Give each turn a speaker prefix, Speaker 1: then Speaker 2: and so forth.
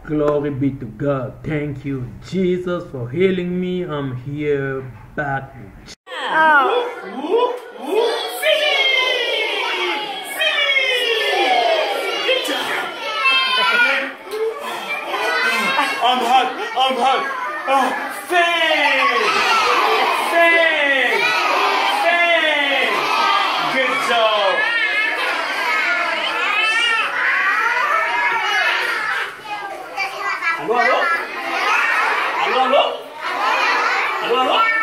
Speaker 1: Glory be to God. Thank you, Jesus, for healing me. I'm here back.
Speaker 2: I'm hot. Oh, thanks. Good job. Hello.